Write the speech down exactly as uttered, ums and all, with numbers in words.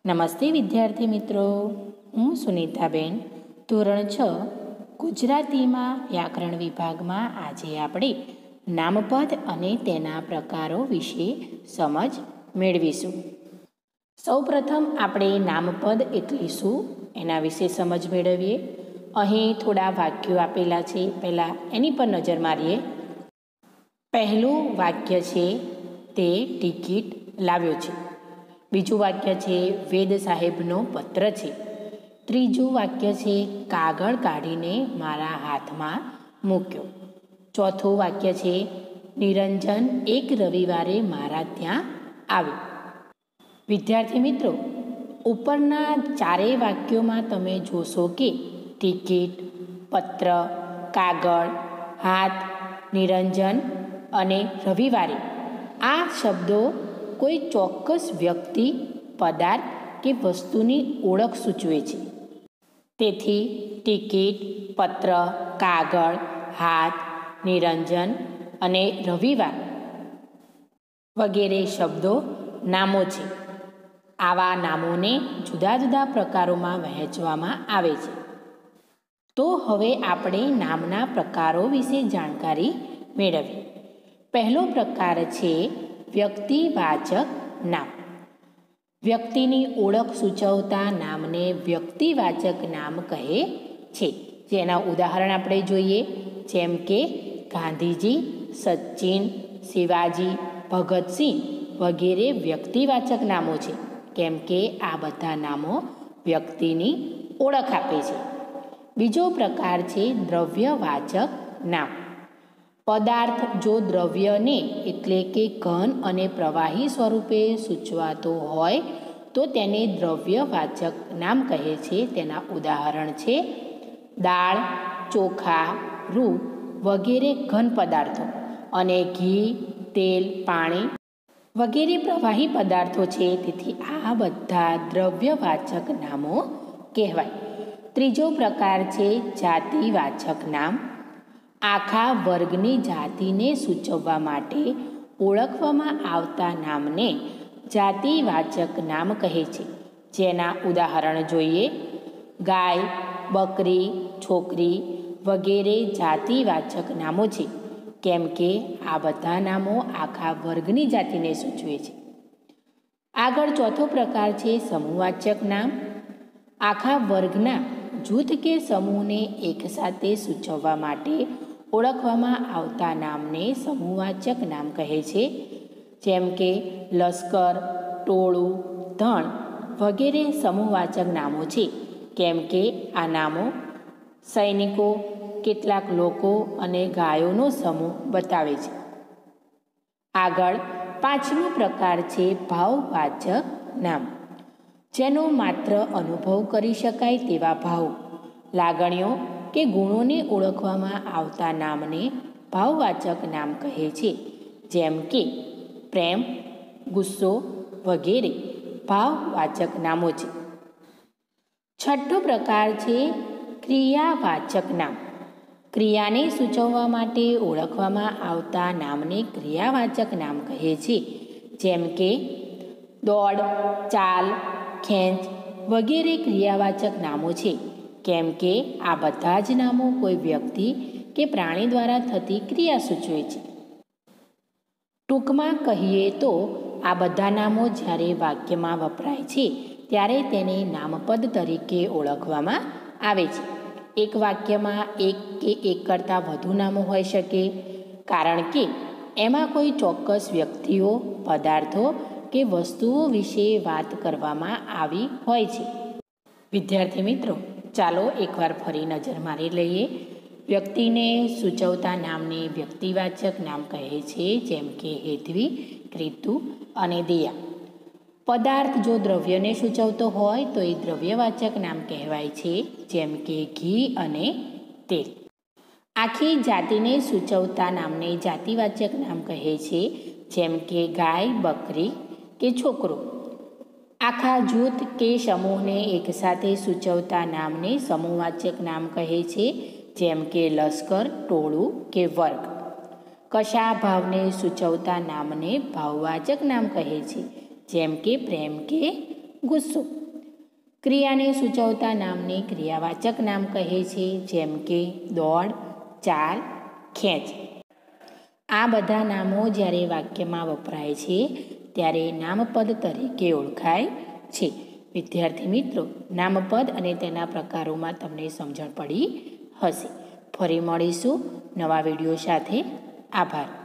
નમસ્તે વિદ્યાર્થી મિત્રો, હું સુનીતાબેન ધોરણ છ ગુજરાતીમાં વ્યાકરણ વિભાગમાં આજે આપણે નામપદ અને તેના પ્રકારો વિશે સમજ મેળવીશું. સૌપ્રથમ આપણે નામપદ એટલે શું એના વિશે સમજ મેળવીએ. અહીં થોડા વાક્યો આપેલા છે, પહેલાં એની પર નજર મારીએ. પહેલું વાક્ય છે તે ટિકિટ લાવ્યો છે. બીજું વાક્ય છે વેદ સાહેબનો પત્ર છે. ત્રીજું વાક્ય છે કાગળ કાઢીને મારા હાથમાં મૂક્યો. ચોથું વાક્ય છે નિરંજન એક રવિવારે મારા ત્યાં આવ્યો. વિદ્યાર્થી મિત્રો, ઉપરના ચારેય વાક્યોમાં તમે જોશો કે ટિકિટ, પત્ર, કાગળ, હાથ, નિરંજન અને રવિવારે આ શબ્દો કોઈ ચોક્કસ વ્યક્તિ, પદાર્થ કે વસ્તુની ઓળખ સૂચવે છે. તેથી ટિકિટ, પત્ર, કાગળ, હાથ, નિરંજન અને રવિવાર વગેરે શબ્દો નામો છે. આવા નામોને જુદા જુદા પ્રકારોમાં વહેંચવામાં આવે છે. તો હવે આપણે નામના પ્રકારો વિશે જાણકારી મેળવીએ. પહેલો પ્રકાર છે વ્યક્તિવાચક નામ. વ્યક્તિની ઓળખ સૂચવતા નામને વ્યક્તિવાચક નામ કહે છે. જેના ઉદાહરણ આપણે જોઈએ, જેમ કે ગાંધીજી, સચિન, શિવાજી, ભગતસિંહ વગેરે વ્યક્તિવાચક નામો છે, કેમ કે આ બધા નામો વ્યક્તિની ઓળખ આપે છે. બીજો પ્રકાર છે દ્રવ્યવાચક નામ. પદાર્થ જો દ્રવ્યને એટલે કે ઘન અને પ્રવાહી સ્વરૂપે સૂચવાતો હોય તો તેને દ્રવ્યવાચક નામ કહે છે. તેના ઉદાહરણ છે દાળ, ચોખા, રૂ વગેરે ઘન પદાર્થો અને ઘી, તેલ, પાણી વગેરે પ્રવાહી પદાર્થો છે. તેથી આ બધા દ્રવ્યવાચક નામો કહેવાય. ત્રીજો પ્રકાર છે જાતિવાચક નામ. આખા વર્ગની જાતિને સૂચવવા માટે ઓળખવામાં આવતા નામને જાતિવાચક નામ કહે છે. જેના ઉદાહરણ જોઈએ, ગાય, બકરી, છોકરી વગેરે જાતિવાચક નામો છે, કેમ કે આ બધા નામો આખા વર્ગની જાતિને સૂચવે છે. આગળ ચોથો પ્રકાર છે સમૂહવાચક નામ. આખા વર્ગના જૂથ કે સમૂહને એકસાથે સૂચવવા માટે ઓળખવામાં આવતા નામને સમૂહવાચક નામ કહે છે. જેમ કે લશ્કર, ટોળું, ધણ વગેરે સમૂહવાચક નામો છે, કેમ કે આ નામો સૈનિકો, કેટલાક લોકો અને ગાયોનો સમૂહ બતાવે છે. આગળ પાંચમો પ્રકાર છે ભાવવાચક નામ. જેનો માત્ર અનુભવ કરી શકાય તેવા ભાવ, લાગણીઓ કે ગુણોને ઓળખવામાં આવતા નામને ભાવવાચક નામ કહે છે. જેમ કે પ્રેમ, ગુસ્સો વગેરે ભાવવાચક નામો છે. છઠ્ઠો પ્રકાર છે ક્રિયાવાચક નામ. ક્રિયાને સૂચવવા માટે ઓળખવામાં આવતા નામને ક્રિયાવાચક નામ કહે છે. જેમ કે દોડ, ચાલ, ખેંચ વગેરે ક્રિયાવાચક નામો છે, કેમ કે આ બધા જ નામો કોઈ વ્યક્તિ કે પ્રાણી દ્વારા થતી ક્રિયા સૂચવે છે. ટૂંકમાં કહીએ તો આ બધા નામો જ્યારે વાક્યમાં વપરાય છે ત્યારે તેને નામપદ તરીકે ઓળખવામાં આવે છે. એક વાક્યમાં એક કે એક કરતાં વધુ નામો હોઈ શકે, કારણ કે એમાં કોઈ ચોક્કસ વ્યક્તિઓ, પદાર્થો કે વસ્તુઓ વિશે વાત કરવામાં આવી હોય છે. વિદ્યાર્થી મિત્રો, ચાલો એકવાર ફરી નજર મારી લઈએ. વ્યક્તિને સૂચવતા નામને વ્યક્તિવાચક નામ કહે છે, જેમ કે હેતવી, ક્રિતુ અને દિયા. પદાર્થ જો દ્રવ્યને સૂચવતો હોય તો એ દ્રવ્યવાચક નામ કહેવાય છે, જેમ કે ઘી અને તેલ. આખી જાતિને સૂચવતા નામને જાતિવાચક નામ કહે છે, જેમ કે ગાય, બકરી કે છોકરો. આખા જૂથ કે સમૂહને એકસાથે સૂચવતા નામને સમૂહવાચક નામ કહે છે, જેમ કે લશ્કર, ટોળું કે વર્ગ. કશા ભાવને સૂચવતા નામને ભાવવાચક નામ કહે છે, જેમ કે પ્રેમ કે ગુસ્સો. ક્રિયાને સૂચવતા નામને ક્રિયાવાચક નામ કહે છે, જેમ કે દોડ, ચાલ, ખેંચ. આ બધા નામો જ્યારે વાક્યમાં વપરાય છે ત્યારે નામપદ તરીકે ઓળખાય છે. વિદ્યાર્થી મિત્રો, નામપદ અને તેના પ્રકારોમાં તમને સમજણ પડી હશે. ફરી મળીશું નવા વિડીયો સાથે. આભાર.